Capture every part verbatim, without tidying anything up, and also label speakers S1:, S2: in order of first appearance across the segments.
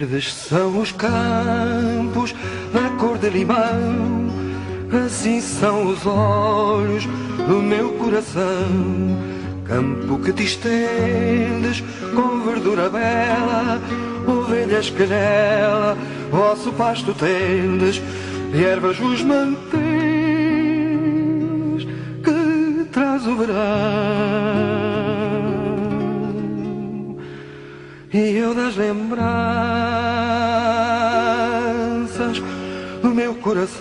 S1: Verdes são os campos da cor de limão, assim são os olhos do meu coração. Campo que te estendes com verdura bela, ovelhas que nela vosso pasto tendes, e ervas os mantens que traz o verão. E eu das lembranças do meu coração,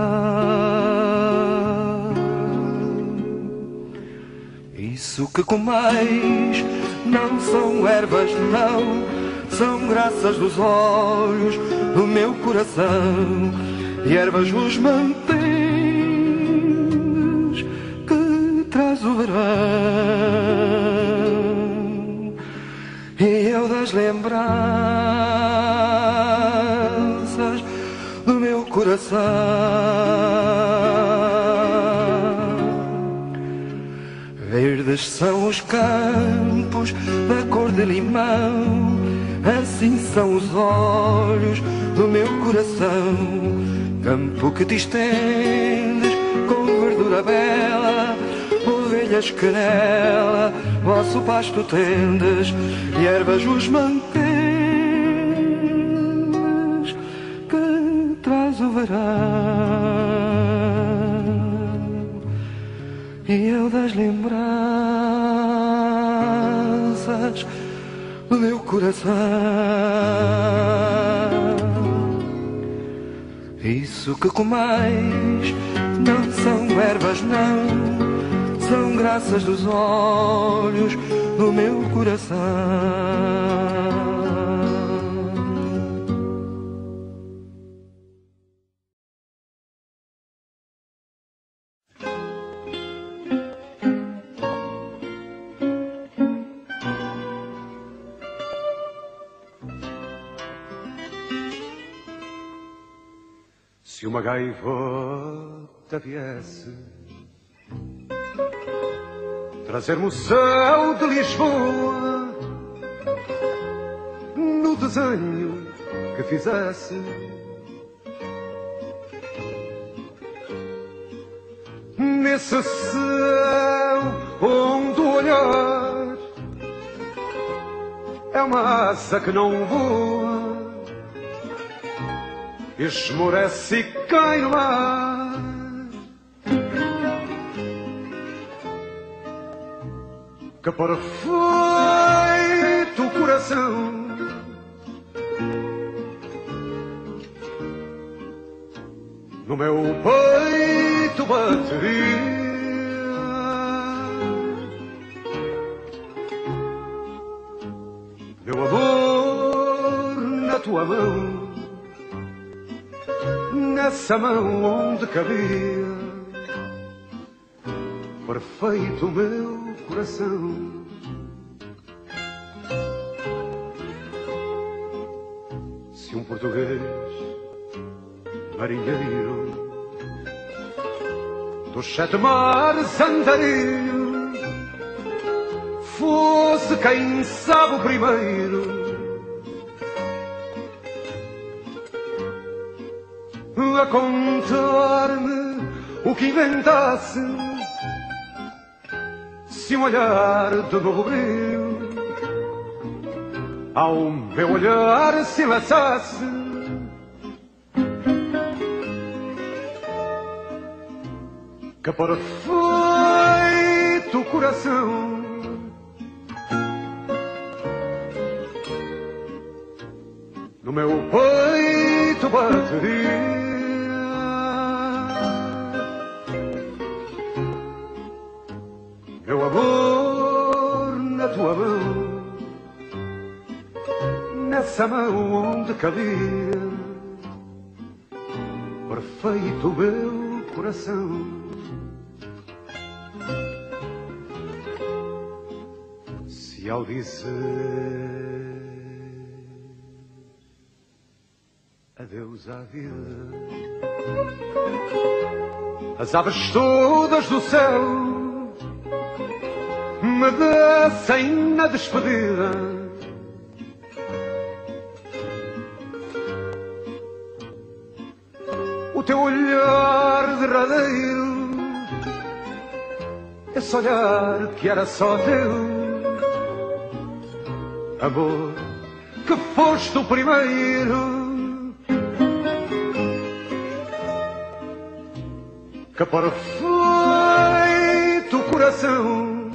S1: isso que comeis não são ervas, não, são graças dos olhos do meu coração. E ervas vos mantens que traz o verão. E eu das lembranças do meu coração, verdes são os campos da cor de limão, assim são os olhos do meu coração. Campo que te estendes com verdura bela, ovelhas que nela vosso pasto tendes, e ervas os mantens que traz o verão. E eu das lembranças do meu coração, isso que comeis não são ervas, não, são graças dos olhos do meu coração.
S2: Se uma gaivota viesse trazer-me o céu de Lisboa, no desenho que fizesse, nesse céu onde o olhar é uma asa que não voa, esmorece e cai no mar, que perfeito coração no meu peito bateria. Meu amor, na tua mão, nessa mão onde cabia perfeito o meu coração. Se um português marinheiro dos sete mares andarilho fosse quem sabe o primeiro a contar-me o que inventasse, se um olhar de novo brilho ao meu olhar se laçasse, que perfeito coração no meu peito bateria. Meu amor, na tua mão, nessa mão onde cabia perfeito o meu coração. Se ao dizer adeus à vida, as aves todas do céu me dessem na despedida teu olhar derradeiro, esse olhar que era só teu, amor, que foste o primeiro que para feito coração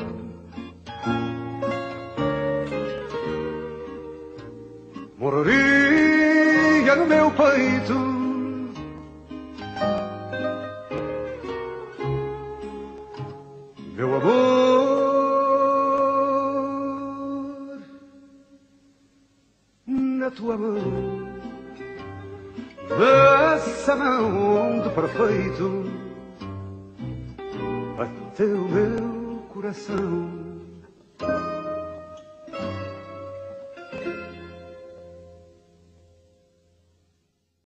S2: moraria no meu peito. Meu amor, na tua mão, essa mão de perfeito, bateu meu coração.